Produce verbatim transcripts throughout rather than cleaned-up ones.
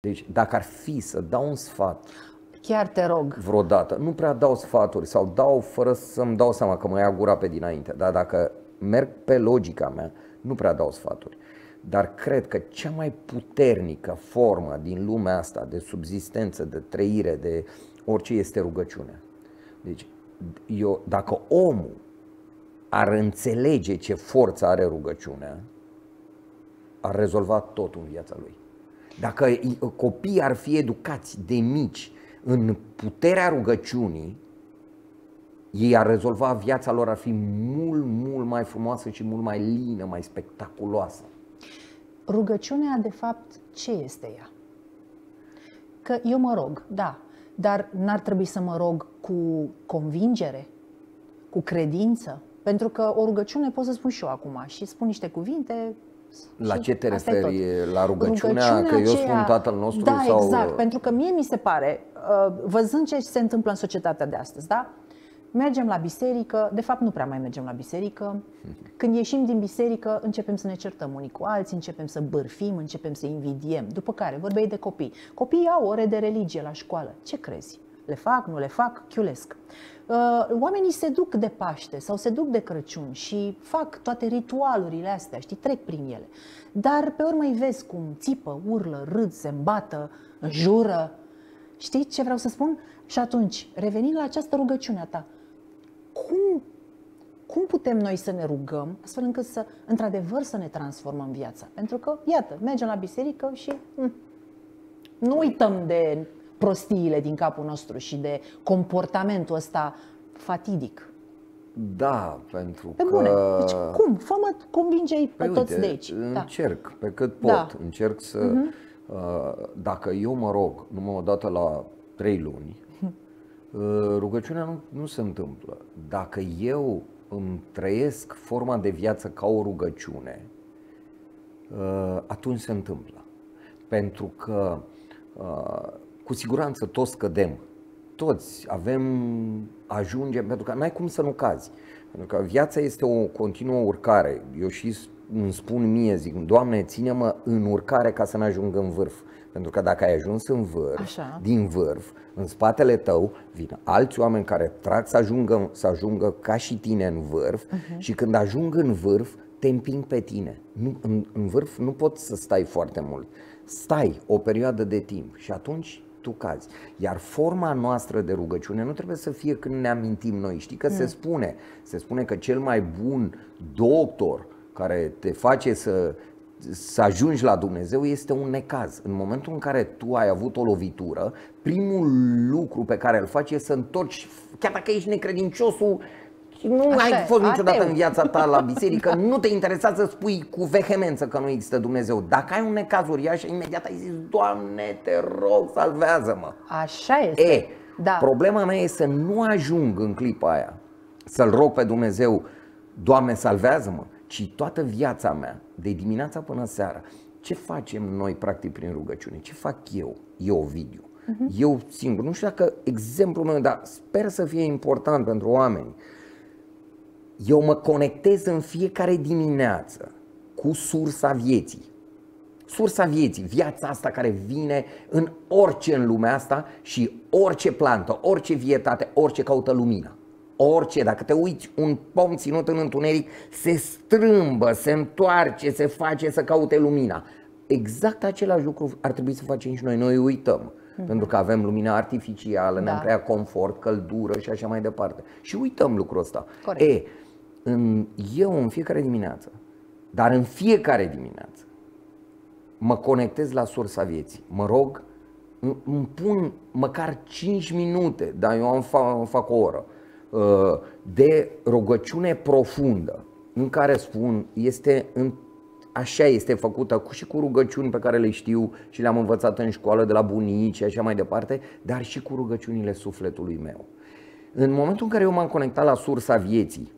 Deci dacă ar fi să dau un sfat, chiar te rog, vreodată, nu prea dau sfaturi sau dau fără să-mi dau seama că mă ia gura pe dinainte, dar dacă merg pe logica mea, nu prea dau sfaturi. Dar cred că cea mai puternică formă din lumea asta de subzistență, de trăire, de orice, este rugăciunea. Deci eu, dacă omul ar înțelege ce forță are rugăciunea, ar rezolva totul în viața lui. Dacă copiii ar fi educați de mici în puterea rugăciunii, ei ar rezolva viața lor, ar fi mult, mult mai frumoasă și mult mai lină, mai spectaculoasă. Rugăciunea, de fapt, ce este ea? Că eu mă rog, da, dar n-ar trebui să mă rog cu convingere, cu credință? Pentru că o rugăciune pot să spun și eu acum și spun niște cuvinte. La ce te referi? La rugăciunea, rugăciunea că eu aceea, spun Tatăl nostru? Da, sau... exact, pentru că mie mi se pare, văzând ce se întâmplă în societatea de astăzi, da? Mergem la biserică, de fapt nu prea mai mergem la biserică. Când ieșim din biserică, începem să ne certăm unii cu alții, începem să bârfim, începem să invidiem. După care, vorbeai de copii. Copiii au ore de religie la școală. Ce crezi? Le fac, nu le fac? Chiulesc. Oamenii se duc de Paște sau se duc de Crăciun și fac toate ritualurile astea, știi, trec prin ele. Dar pe urmă îi vezi cum țipă, urlă, râd, se îmbată, jură. Știi ce vreau să spun? Și atunci, revenind la această rugăciune a ta, cum, cum putem noi să ne rugăm astfel încât să, într-adevăr, să ne transformăm viața? Pentru că, iată, mergem la biserică și hm, nu uităm de prostiile din capul nostru și de comportamentul ăsta fatidic. Da, pentru pe că... bune. Deci cum? Fă-mă, convinge-i pe păi toți uite, de aici. încerc da. pe cât pot. Da. Încerc să... Uh-huh. Uh, dacă eu mă rog numai o dată la trei luni, uh, rugăciunea nu, nu se întâmplă. Dacă eu îmi trăiesc forma de viață ca o rugăciune, uh, atunci se întâmplă. Pentru că uh, cu siguranță toți cădem. Toți avem, ajungem, pentru că n-ai cum să nu cazi. Pentru că viața este o continuă urcare. Eu și îmi spun mie, zic, Doamne, ține-mă în urcare ca să n-ajung în vârf. Pentru că dacă ai ajuns în vârf, așa, din vârf, în spatele tău vin alți oameni care trag să ajungă, să ajungă ca și tine în vârf, uh-huh. și când ajung în vârf, te împing pe tine. Nu, în, în vârf nu poți să stai foarte mult. Stai o perioadă de timp și atunci tu cazi. Iar forma noastră de rugăciune nu trebuie să fie când ne amintim noi. Știi că mm. se spune, se spune că cel mai bun doctor care te face să, să ajungi la Dumnezeu este un necaz. În momentul în care tu ai avut o lovitură, primul lucru pe care îl faci este să întorci, chiar dacă ești necredinciosul, nu așa ai fost niciodată ateu. În viața ta la biserică, da. Nu te interesează să spui cu vehemență că nu există Dumnezeu. Dacă ai un necaz uriaș, imediat ai zis, Doamne, te rog, salvează-mă. Așa este. E, da. Problema mea este să nu ajung în clipa aia să-L rog pe Dumnezeu, Doamne, salvează-mă, ci toată viața mea, de dimineața până seara, ce facem noi practic prin rugăciune? Ce fac eu, eu Ovidiu? Uh-huh. Eu singur, nu știu dacă exemplul meu, dar sper să fie important pentru oameni. Eu mă conectez în fiecare dimineață cu sursa vieții. Sursa vieții, viața asta care vine în orice în lumea asta și orice plantă, orice vietate, orice caută lumina. Orice, dacă te uiți, un pom ținut în întuneric se strâmbă, se întoarce, se face să caute lumina. Exact același lucru ar trebui să facem și noi, noi uităm. Mm-hmm. Pentru că avem lumina artificială, da. Ne-am creat confort, căldură și așa mai departe. Și uităm lucrul ăsta. Corect. E, în, eu în fiecare dimineață, dar în fiecare dimineață, mă conectez la sursa vieții. Mă rog, îmi pun măcar cinci minute, dar eu am fac, fac o oră, de rugăciune profundă, în care spun, este în, așa este făcută și cu rugăciuni pe care le știu și le-am învățat în școală de la bunici și așa mai departe, dar și cu rugăciunile sufletului meu. În momentul în care eu m-am conectat la sursa vieții,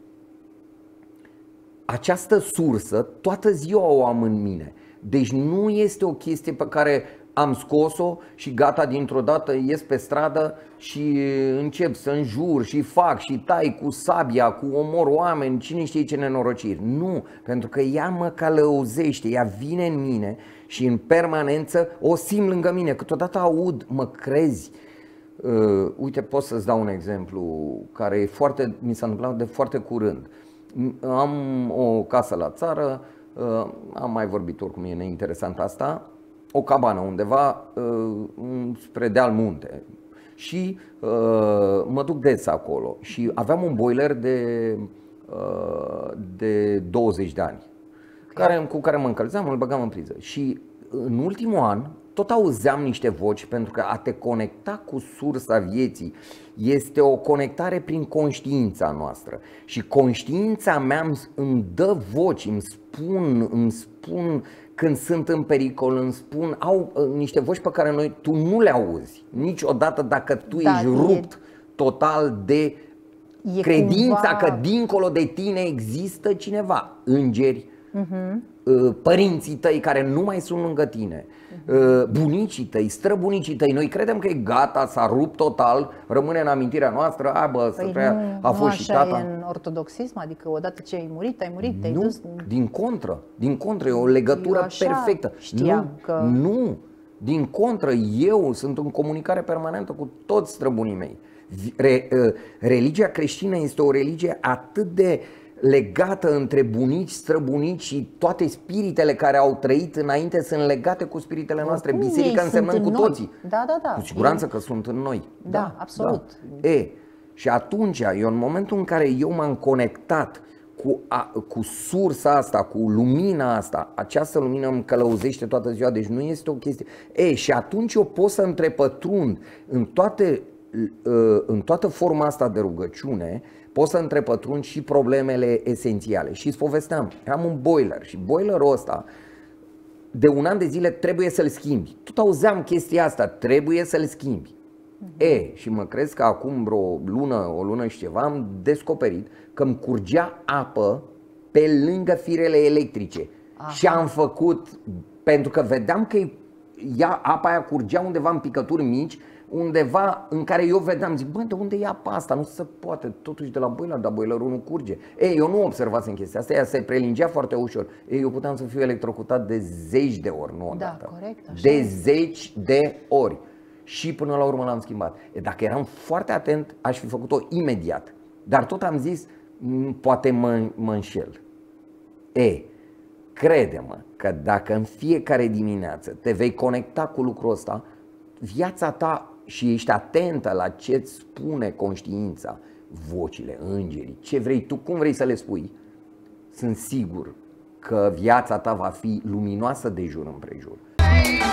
această sursă toată ziua o am în mine. Deci nu este o chestie pe care am scos-o și gata, dintr-o dată ies pe stradă și încep să înjur și fac și tai cu sabia, cu omor oameni, cine știe ce nenorociri. Nu, pentru că ea mă călăuzește, ea vine în mine și în permanență o simt lângă mine. Câteodată aud, mă crezi? Uh, uite, pot să-ți dau un exemplu care e foarte, mi s-a întâmplat de foarte curând. Am o casă la țară, uh, am mai vorbit, oricum e neinteresant asta, o cabană undeva uh, spre deal munte și uh, mă duc des acolo și aveam un boiler de, uh, de douăzeci de ani care, cu care mă încălzeam, îl băgam în priză și în ultimul an tot auzeam niște voci, pentru că a te conecta cu sursa vieții este o conectare prin conștiința noastră. Și conștiința mea îmi dă voci, îmi spun, îmi spun când sunt în pericol, îmi spun, au niște voci pe care noi, tu nu le auzi niciodată dacă tu da, ești rupt e, total de e credința cumva... că dincolo de tine există cineva, îngeri, uh-huh. părinții tăi care nu mai sunt lângă tine, bunicii tăi, străbunicii tăi. Noi credem că e gata, s-a rupt total, rămâne în amintirea noastră, a, bă, păi să nu, a fost nu și tata. E în ortodoxism, adică odată ce ai murit, ai murit, te-ai nu, dus. din contră, din contră, e o legătură perfectă. Știam nu, că... nu, din contră, eu sunt în comunicare permanentă cu toți străbunii mei. Re, religia creștină este o religie atât de legată între bunici, străbunici și toate spiritele care au trăit înainte sunt legate cu spiritele noastre. Oricum Biserica însemnăm cu noi. toții. Da, da, da. Cu siguranță că sunt în noi. Da, da absolut. Da. E, și atunci, eu în momentul în care eu m-am conectat cu, a, cu sursa asta, cu lumina asta, această lumină îmi călăuzește toată ziua, deci nu este o chestie. E, și atunci eu pot să întrepătrund în toate, în toată forma asta de rugăciune, pot să întrepătrund și problemele esențiale. Și îți povesteam, am un boiler și boilerul ăsta de un an de zile trebuie să-l schimbi. Tot auzeam chestia asta, trebuie să-l schimbi. Uh-huh. E, și mă crezi că acum vreo lună, o lună și ceva am descoperit că îmi curgea apă pe lângă firele electrice. Aha. Și am făcut, pentru că vedeam că ea, apa aia curgea undeva în picături mici, undeva în care eu vedeam, zic, bă, de unde e apa asta? Nu se poate, totuși de la boiler, dar boilerul nu curge. Ei, eu nu observasem chestia asta, ea se prelingea foarte ușor. Ei, eu puteam să fiu electrocutat de zeci de ori, nu odată. Da, corect, așa. De zeci de ori. Și până la urmă l-am schimbat. E, dacă eram foarte atent, aș fi făcut-o imediat. Dar tot am zis, poate mă, mă înșel. E, crede-mă că dacă în fiecare dimineață te vei conecta cu lucrul ăsta, viața ta, și ești atentă la ce îți spune conștiința, vocile, îngerii, ce vrei tu, cum vrei să le spui, sunt sigur că viața ta va fi luminoasă de jur împrejur.